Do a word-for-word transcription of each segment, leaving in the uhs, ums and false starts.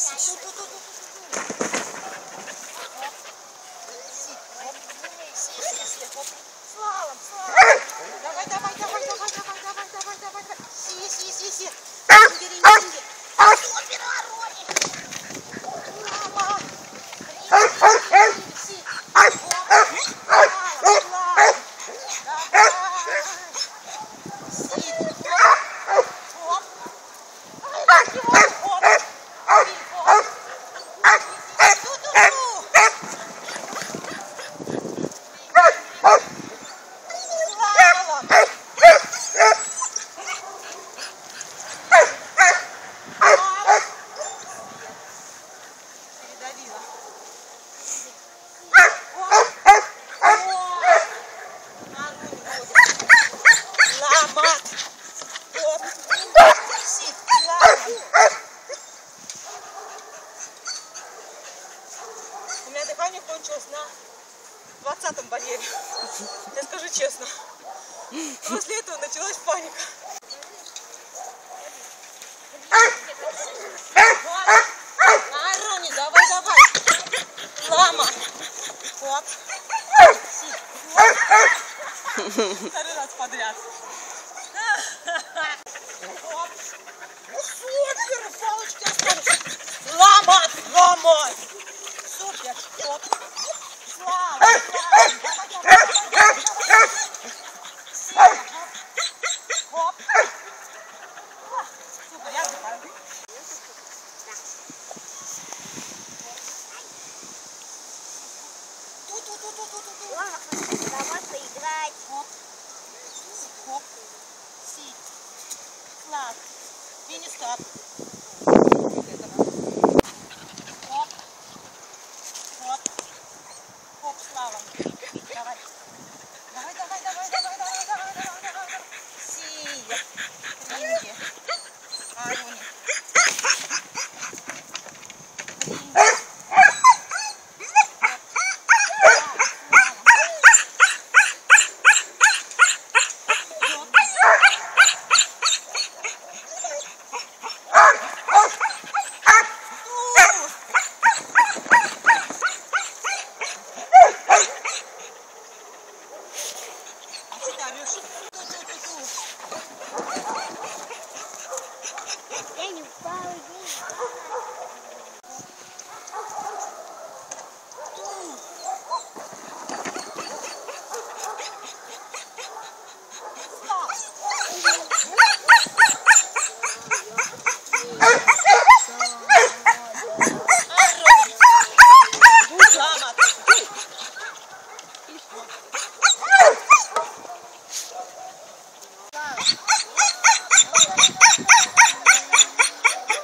Слалом, слалом. Давай, давай, давай, давай, давай, давай, давай, давай, давай. Си, си, си, си. Бери, бери. Супер, Арони. Мама. Си, си. Слалом, слалом. Давай. Си. Хоп. Хоп. Хоп. Хоп. У меня дыхание кончилось на двадцатом барьере. Я скажу честно. После этого началась паника. Арони, давай, давай. Лама. Хоп. Второй раз подряд. Хоп. Супер, палочки остались. Лама, лама. Супер, хоп. Слава, слава. Хоп. Супер, я знаю. Давай поиграть. Хоп. Хоп. Си. Класс. Фини-старт. Хоп. Хоп. Хоп, Слава. Давай. Давай, давай, давай, давай, давай, давай, давай, давай. Сия. Ринги. Арони. Я не упала, я не упала.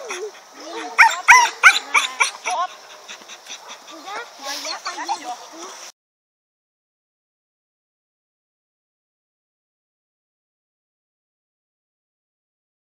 Хоп. Куда? Я поеду.